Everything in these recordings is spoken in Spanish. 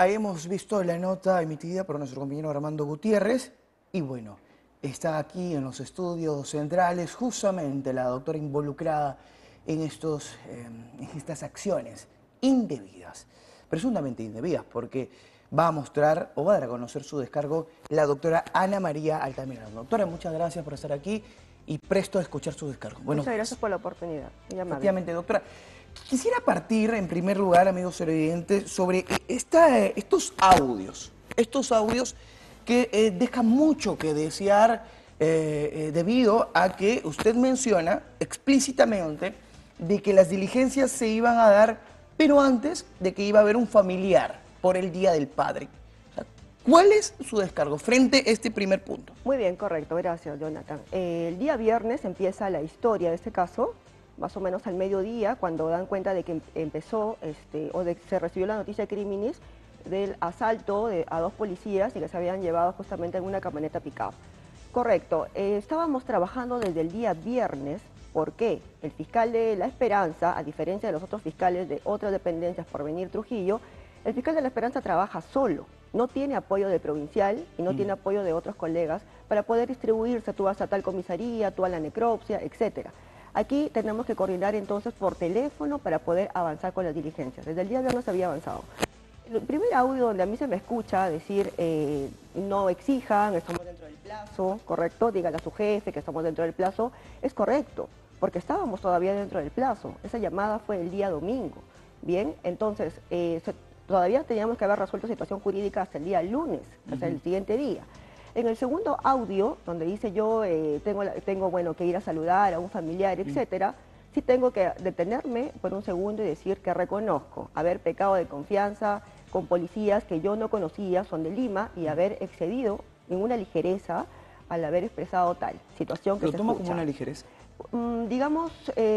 Ahí hemos visto la nota emitida por nuestro compañero Armando Gutiérrez y bueno, está aquí en los estudios centrales justamente la doctora involucrada en estas acciones indebidas, presuntamente indebidas, porque va a mostrar o va a dar a conocer su descargo la doctora Ana María Altamirano. Doctora, muchas gracias por estar aquí y presto a escuchar su descargo. Buenos Muchas días. gracias por la oportunidad. Muy amable. Efectivamente, doctora. Quisiera partir, en primer lugar, amigos televidentes, sobre estos audios que dejan mucho que desear debido a que usted menciona explícitamente de que las diligencias se iban a dar, pero antes de que iba a haber un familiar por el Día del Padre. O sea, ¿cuál es su descargo frente a este primer punto? Muy bien, correcto. Gracias, Jonathan. El día viernes empieza la historia de este caso, más o menos al mediodía, cuando dan cuenta de que empezó, se recibió la noticia de criminis del asalto a dos policías y que se habían llevado justamente en una camioneta pick-up. Correcto. Estábamos trabajando desde el día viernes. ¿Por qué? El fiscal de La Esperanza, a diferencia de los otros fiscales de otras dependencias por venir Trujillo, el fiscal de La Esperanza trabaja solo, no tiene apoyo de provincial y no tiene apoyo de otros colegas para poder distribuirse, tú vas a tal comisaría, tú a la necropsia, etcétera. Aquí tenemos que coordinar entonces por teléfono para poder avanzar con las diligencias. Desde el día viernes había avanzado. El primer audio donde a mí se me escucha decir no exijan, estamos dentro del plazo, ¿correcto? Dígale a su jefe que estamos dentro del plazo, es correcto, porque estábamos todavía dentro del plazo. Esa llamada fue el día domingo. Bien, entonces todavía teníamos que haber resuelto situación jurídica hasta el día lunes, hasta el siguiente día. En el segundo audio, donde dice yo tengo que ir a saludar a un familiar, etcétera, sí tengo que detenerme por un segundo y decir que reconozco haber pecado de confianza con policías que yo no conocía, son de Lima, y haber excedido en una ligereza al haber expresado tal situación que ¿Lo se toma escucha. como una ligereza? Digamos,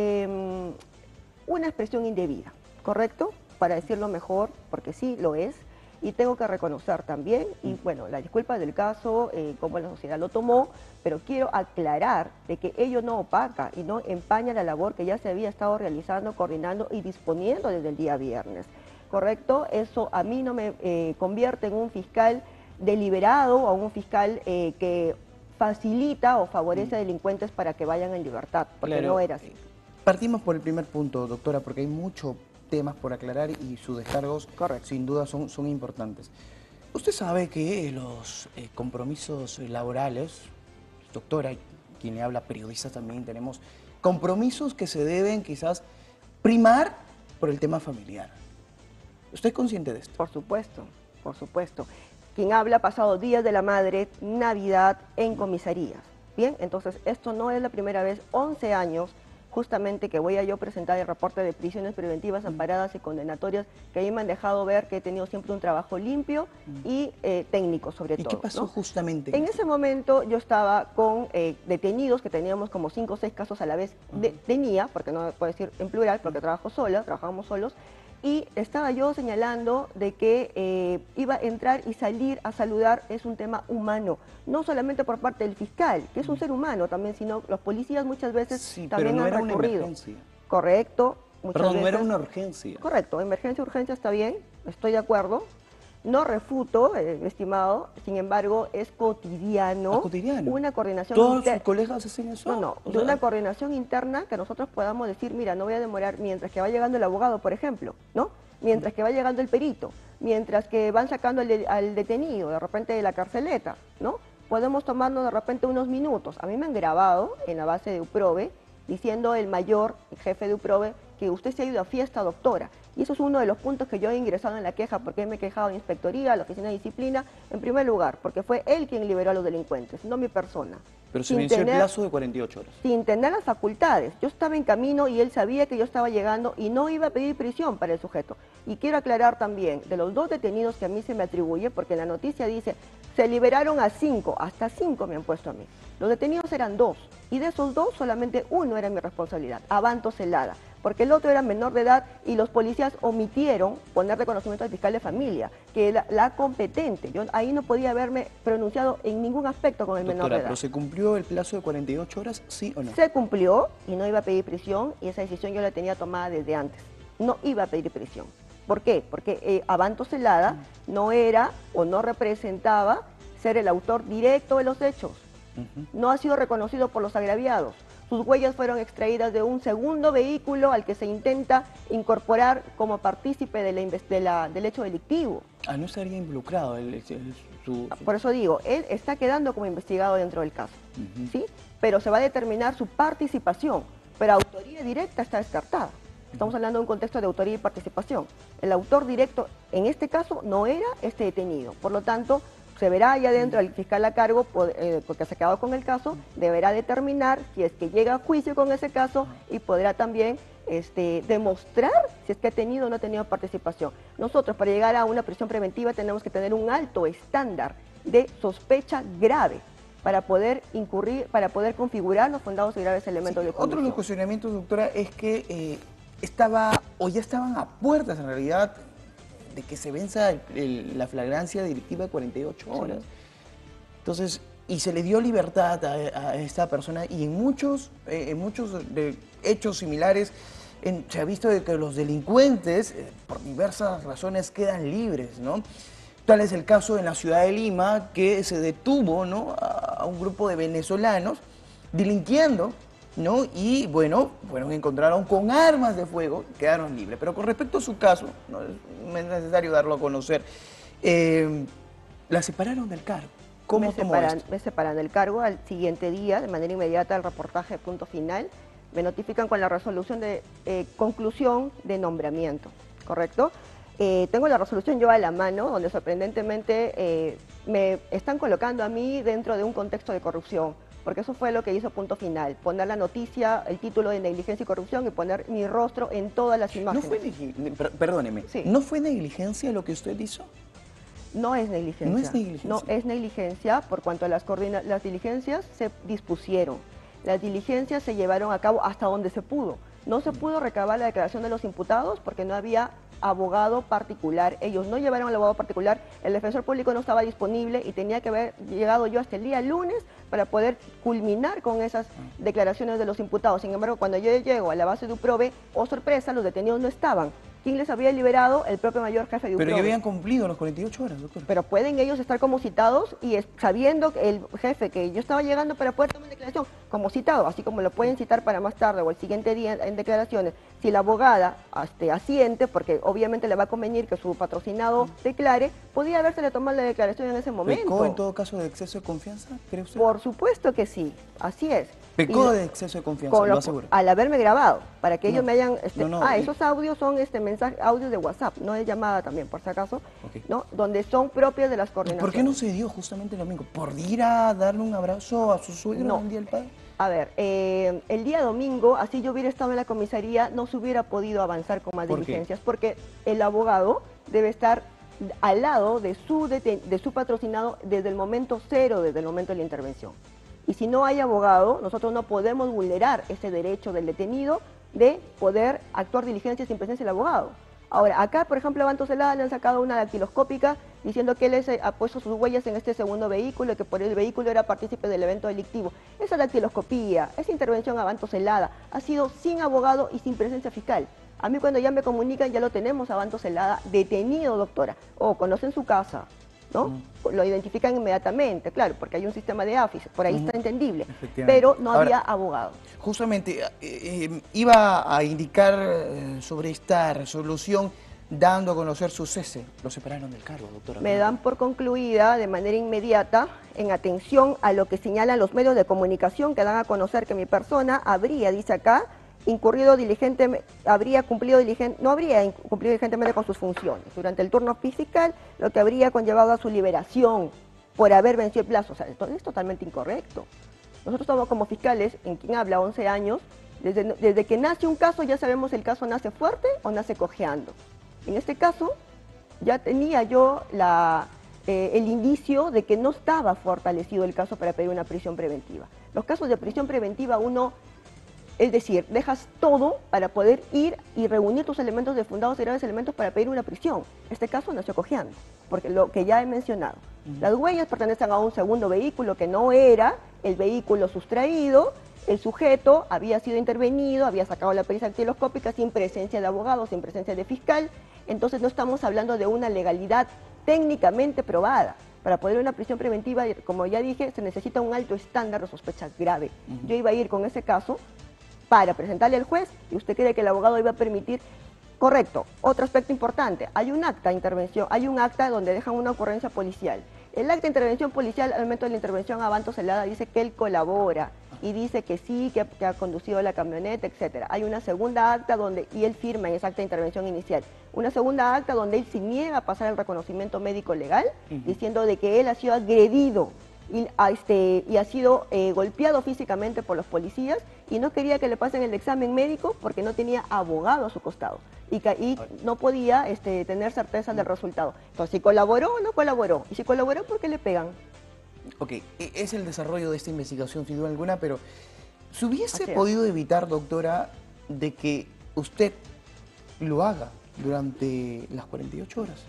una expresión indebida, ¿correcto? Para decirlo mejor, porque sí lo es, y tengo que reconocer también, y bueno, la disculpa del caso, cómo la sociedad lo tomó, pero quiero aclarar de que ello no opaca y no empaña la labor que ya se había estado realizando, coordinando y disponiendo desde el día viernes, ¿correcto? Eso a mí no me convierte en un fiscal deliberado o un fiscal que facilita o favorece a delincuentes para que vayan en libertad, porque Claro. no era así. Partimos por el primer punto, doctora, porque hay muchos temas por aclarar y sus descargos sin duda son importantes. Usted sabe que los compromisos laborales, doctora, quien le habla, periodista también, tenemos compromisos que se deben quizás primar por el tema familiar. ¿Usted es consciente de esto? Por supuesto, por supuesto. Quien habla ha pasado días de la madre, Navidad en comisarías. Bien, entonces esto no es la primera vez, 11 años justamente que voy a yo presentar el reporte de prisiones preventivas amparadas y condenatorias, que a mí me han dejado ver que he tenido siempre un trabajo limpio y técnico sobre todo. ¿Y qué pasó justamente? En ese momento yo estaba con detenidos, que teníamos como 5 o 6 casos a la vez, tenía, porque no puedo decir en plural, porque trabajo sola, trabajamos solos, y estaba yo señalando de que iba a entrar y salir a saludar es un tema humano, no solamente por parte del fiscal, que es un ser humano también, sino los policías muchas veces también no han era recurrido. Una emergencia. Correcto. Muchas veces, no era una urgencia. Correcto, emergencia, urgencia está bien, estoy de acuerdo. No refuto, estimado, sin embargo, es cotidiano. Cotidiano. Una coordinación ¿Todos sus colegas hacen eso? No, de una coordinación interna que nosotros podamos decir, mira, no voy a demorar mientras que va llegando el abogado, por ejemplo, ¿no? Mientras que va llegando el perito, mientras que van sacando al detenido, de repente de la carceleta, ¿no? Podemos tomarnos de repente unos minutos. A mí me han grabado en la base de UPROVE, diciendo el mayor, el jefe de UPROVE, que usted se ha ido a fiesta, doctora. Y eso es uno de los puntos que yo he ingresado en la queja, porque me he quejado a la inspectoría, a la oficina de disciplina, en primer lugar, porque fue él quien liberó a los delincuentes, no mi persona. Pero se venció el plazo de 48 horas. Sin tener las facultades. Yo estaba en camino y él sabía que yo estaba llegando y no iba a pedir prisión para el sujeto. Y quiero aclarar también, de los 2 detenidos que a mí se me atribuye, porque en la noticia dice, se liberaron a 5, hasta 5 me han puesto a mí. Los detenidos eran 2, y de esos 2 solamente uno era mi responsabilidad, Abanto Celada, porque el otro era menor de edad y los policías omitieron poner reconocimiento al fiscal de familia, que es la competente. Yo ahí no podía haberme pronunciado en ningún aspecto con el menor de edad. ¿Pero se cumplió el plazo de 48 horas, sí o no? Se cumplió y no iba a pedir prisión, y esa decisión yo la tenía tomada desde antes. No iba a pedir prisión. ¿Por qué? Porque Abanto Celada no era o no representaba ser el autor directo de los hechos. No ha sido reconocido por los agraviados. Sus huellas fueron extraídas de un segundo vehículo al que se intenta incorporar como partícipe del hecho delictivo. No estaría involucrado Por eso digo, él está quedando como investigado dentro del caso, ¿sí? Pero se va a determinar su participación, pero autoría directa está descartada. Estamos hablando de un contexto de autoría y participación. El autor directo, en este caso, no era este detenido. Por lo tanto, se verá allá adentro, el fiscal a cargo, porque se ha quedado con el caso, deberá determinar si es que llega a juicio con ese caso y podrá también demostrar si es que ha tenido o no ha tenido participación. Nosotros, para llegar a una prisión preventiva, tenemos que tener un alto estándar de sospecha grave para poder configurar los fundados y graves elementos de conducción. Otro de los cuestionamientos, doctora, es que ya estaban a puertas, en realidad, de que se venza la flagrancia delictiva de 48 horas. Entonces, y se le dio libertad a esta persona, y en muchos hechos similares se ha visto de que los delincuentes, por diversas razones, quedan libres, ¿no? Tal es el caso en la ciudad de Lima, que se detuvo, ¿no?, a un grupo de venezolanos delinquiendo, ¿no? Y bueno, encontraron con armas de fuego, quedaron libres. Pero con respecto a su caso, no es necesario darlo a conocer, la separaron del cargo. ¿Cómo tomó esto? Me separan del cargo al siguiente día, de manera inmediata, al reportaje de punto final. Me notifican con la resolución de conclusión de nombramiento, ¿correcto? Tengo la resolución yo a la mano, donde sorprendentemente me están colocando a mí dentro de un contexto de corrupción, porque eso fue lo que hizo punto final, poner la noticia, el título de negligencia y corrupción y poner mi rostro en todas las imágenes. Perdóneme, sí. ¿No fue negligencia lo que usted hizo? No es negligencia. No es negligencia. No es negligencia por cuanto a las diligencias se dispusieron. Las diligencias se llevaron a cabo hasta donde se pudo. No se pudo recabar la declaración de los imputados porque no había abogado particular. Ellos no llevaron al abogado particular, el defensor público no estaba disponible y tenía que haber llegado yo hasta el día lunes para poder culminar con esas declaraciones de los imputados. Sin embargo, cuando yo llego a la base de UPROVE, oh sorpresa, los detenidos no estaban. ¿Quién les había liberado? El propio mayor jefe de UPROVE. Pero ya habían cumplido los 48 horas, doctor. Pero pueden ellos estar como citados y sabiendo que el jefe que yo estaba llegando para poder tomar declaración como citado, así como lo pueden citar para más tarde o el siguiente día en declaraciones, si la abogada asiente, porque obviamente le va a convenir que su patrocinado declare, podía habérsele tomado la declaración en ese momento. ¿Pecó en todo caso de exceso de confianza, cree usted? Por supuesto que sí, así es. Pecó de exceso de confianza, lo aseguro. Al haberme grabado, para que ellos me hayan... no, esos audios son audios de WhatsApp, no es llamada también, por si acaso, ¿no? Donde son propias de las coordinaciones. ¿Por qué no se dio justamente el domingo? ¿Por ir a darle un abrazo a su suegro el Día del Padre? A ver, el día domingo, así yo hubiera estado en la comisaría, no se hubiera podido avanzar con más diligencias, porque el abogado debe estar al lado de su patrocinado desde el momento cero, desde el momento de la intervención. Y si no hay abogado, nosotros no podemos vulnerar ese derecho del detenido de poder actuar diligencias sin presencia del abogado. Ahora, acá, por ejemplo, a Abanto Celada le han sacado una dactiloscópica diciendo que él ha puesto sus huellas en este segundo vehículo y que por el vehículo era partícipe del evento delictivo. Esa dactiloscopía, esa intervención a Abanto Celada ha sido sin abogado y sin presencia fiscal. A mí cuando ya me comunican, ya lo tenemos a Abanto Celada detenido, doctora. Conocen su casa, ¿no? Lo identifican inmediatamente, claro, porque hay un sistema de AFIS, por ahí está entendible, pero no había abogado. Justamente, iba a indicar sobre esta resolución dando a conocer su cese. Lo separaron del cargo, doctora. Me dan por concluida de manera inmediata, en atención a lo que señalan los medios de comunicación que dan a conocer que mi persona habría, dice acá, no habría cumplido diligentemente con sus funciones durante el turno fiscal, lo que habría conllevado a su liberación por haber vencido el plazo. O sea, esto es totalmente incorrecto. Nosotros estamos como fiscales, en quien habla 11 años, desde que nace un caso ya sabemos si el caso nace fuerte o nace cojeando. En este caso ya tenía yo el indicio de que no estaba fortalecido el caso para pedir una prisión preventiva. Los casos de prisión preventiva es decir, dejas todo para poder ir y reunir tus elementos de fundados y graves elementos para pedir una prisión. Este caso nació cojeando, porque lo que ya he mencionado. Las huellas pertenecen a un segundo vehículo que no era el vehículo sustraído, el sujeto había sido intervenido, había sacado la pericia dactiloscópica sin presencia de abogado, sin presencia de fiscal, entonces no estamos hablando de una legalidad técnicamente probada. Para poder ir a una prisión preventiva, como ya dije, se necesita un alto estándar de sospecha grave. Yo iba a ir con ese caso para presentarle al juez y usted cree que el abogado iba a permitir. Correcto. Otro aspecto importante, hay un acta de intervención, hay un acta donde dejan una ocurrencia policial. El acta de intervención policial, al momento de la intervención a Banto Celada, dice que él colabora y dice que sí, que ha conducido la camioneta, etcétera. Hay una segunda acta y él firma en esa acta de intervención inicial. Una segunda acta donde él se niega a pasar el reconocimiento médico legal, diciendo de que él ha sido agredido y ha sido golpeado físicamente por los policías y no quería que le pasen el examen médico porque no tenía abogado a su costado y no podía tener certeza del resultado. Entonces, si colaboró o no colaboró, y si colaboró, ¿por qué le pegan? Ok, es el desarrollo de esta investigación sin duda alguna, pero ¿se hubiese Así es. podido evitar, doctora, de que usted lo haga durante las 48 horas?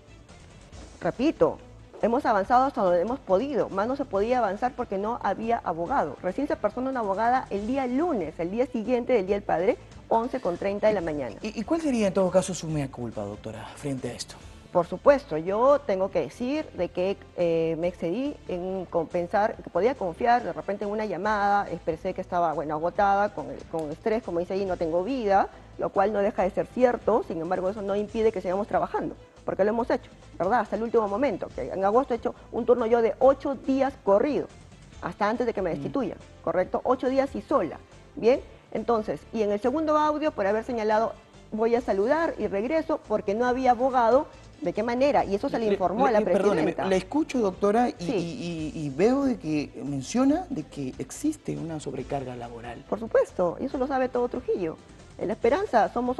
Repito, hemos avanzado hasta donde hemos podido, más no se podía avanzar porque no había abogado. Recién se personó una abogada el día lunes, el día siguiente del Día del Padre, 11:30 de la mañana. ¿Y cuál sería en todo caso su mea culpa, doctora, frente a esto? Por supuesto, yo tengo que decir de que me excedí en compensar, que podía confiar de repente en una llamada, expresé que estaba agotada, con estrés, como dice ahí, no tengo vida, lo cual no deja de ser cierto, sin embargo eso no impide que sigamos trabajando, porque lo hemos hecho, ¿verdad? Hasta el último momento, que en agosto he hecho un turno yo de 8 días corrido, hasta antes de que me destituyan, ¿correcto? 8 días y sola, ¿bien? Entonces, y en el segundo audio, por haber señalado, voy a saludar y regreso porque no había abogado. ¿De qué manera? Y eso se le informó a la presidenta. Perdóneme, la escucho, doctora, Sí. y veo de que menciona de que existe una sobrecarga laboral. Por supuesto, y eso lo sabe todo Trujillo. En La Esperanza somos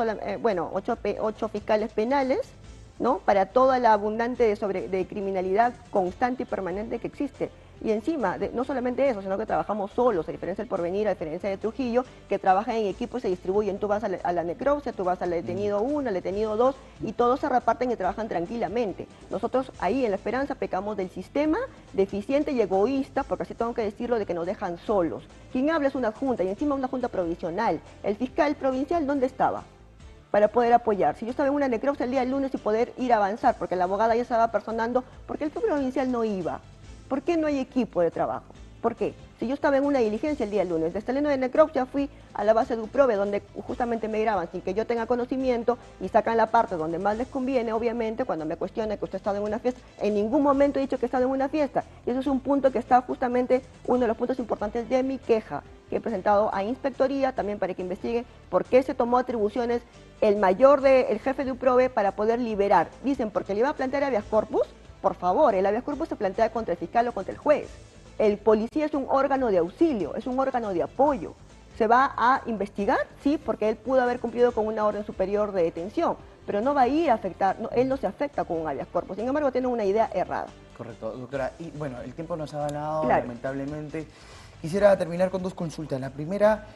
8 fiscales penales, ¿no? Para toda la abundante de criminalidad constante y permanente que existe. Y encima, no solamente eso, sino que trabajamos solos, a diferencia del Porvenir, a diferencia de Trujillo, que trabajan en equipo y se distribuyen. Tú vas a la necropsia, tú vas al detenido 1, al detenido 2, y todos se reparten y trabajan tranquilamente. Nosotros ahí en La Esperanza pecamos del sistema deficiente y egoísta, porque así tengo que decirlo, de que nos dejan solos. Quien habla es una junta, y encima una junta provisional. El fiscal provincial, ¿dónde estaba? Para poder apoyar. Si yo estaba en una necropsia el día lunes y poder ir a avanzar, porque la abogada ya estaba personando, ¿por qué el provincial no iba? ¿Por qué no hay equipo de trabajo? ¿Por qué? Si yo estaba en una diligencia el día lunes, de Esteleno de necropsia fui a la base de UPROVE, donde justamente me graban sin que yo tenga conocimiento y sacan la parte donde más les conviene, obviamente, cuando me cuestionan que usted ha estado en una fiesta. En ningún momento he dicho que he estado en una fiesta. Y eso es un punto que está justamente uno de los puntos importantes de mi queja, que he presentado a Inspectoría, también para que investigue por qué se tomó atribuciones el jefe de UPROVE para poder liberar. Dicen, porque le iba a plantear habeas corpus. Por favor, el habeas corpus se plantea contra el fiscal o contra el juez. El policía es un órgano de auxilio, es un órgano de apoyo. ¿Se va a investigar? Sí, porque él pudo haber cumplido con una orden superior de detención, pero no va a ir a afectar, él no se afecta con un habeas corpus. Sin embargo, tiene una idea errada. Correcto, doctora. Y bueno, el tiempo nos ha ganado, Claro. lamentablemente. Quisiera terminar con 2 consultas. La primera,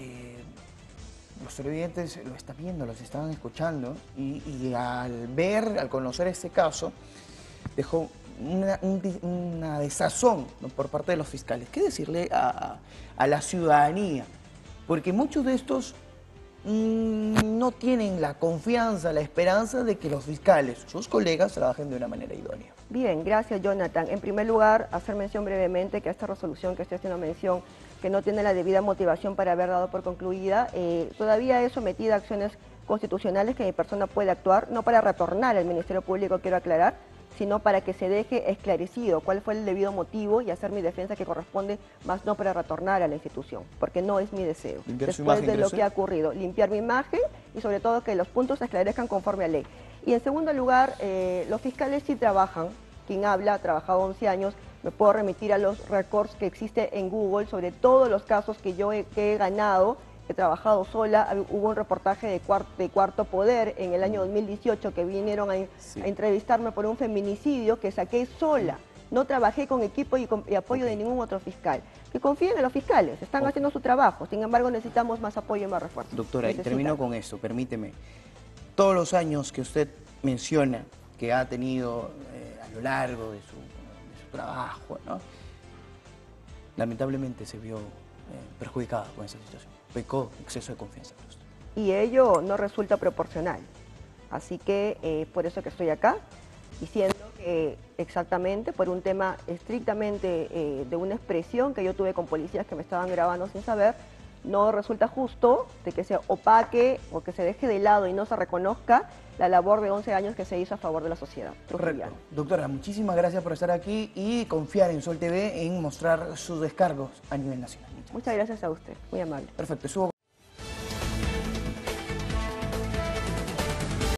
los televidentes lo están viendo, los estaban escuchando, y al conocer este caso, dejó una desazón, ¿no?, por parte de los fiscales. ¿Qué decirle a la ciudadanía? Porque muchos de estos no tienen la confianza, la esperanza de que los fiscales, sus colegas, trabajen de una manera idónea. Bien, gracias Jonathan. En primer lugar, hacer mención brevemente que esta resolución que estoy haciendo mención, que no tiene la debida motivación para haber dado por concluida, todavía es sometida a acciones constitucionales que mi persona puede actuar, no para retornar al Ministerio Público, quiero aclarar, sino para que se deje esclarecido cuál fue el debido motivo y hacer mi defensa que corresponde, más no para retornar a la institución, porque no es mi deseo. ¿Limpiar su Después imagen, de lo cree que ha ocurrido, limpiar mi imagen y sobre todo que los puntos se esclarezcan conforme a ley. Y en segundo lugar, los fiscales sí trabajan, quien habla ha trabajado 11 años, me puedo remitir a los records que existe en Google sobre todos los casos que yo he ganado. He trabajado sola, hubo un reportaje de Cuarto Poder en el año 2018 que vinieron a entrevistarme por un feminicidio que saqué sola. No trabajé con equipo y apoyo de ningún otro fiscal. Que confíen en los fiscales, están haciendo su trabajo, sin embargo necesitamos más apoyo y más refuerzo. Doctora, y termino con esto, permíteme. Todos los años que usted menciona que ha tenido a lo largo de su trabajo, ¿no?, lamentablemente se vio perjudicada con esa situación. Pecó exceso de confianza. Y ello no resulta proporcional. Así que por eso que estoy acá, diciendo que exactamente por un tema estrictamente de una expresión que yo tuve con policías que me estaban grabando sin saber, no resulta justo de que se opaque o que se deje de lado y no se reconozca la labor de 11 años que se hizo a favor de la sociedad trujillana. Correcto. Doctora, muchísimas gracias por estar aquí y confiar en Sol TV en mostrar sus descargos a nivel nacional. Muchas gracias a usted, muy amable. Perfecto.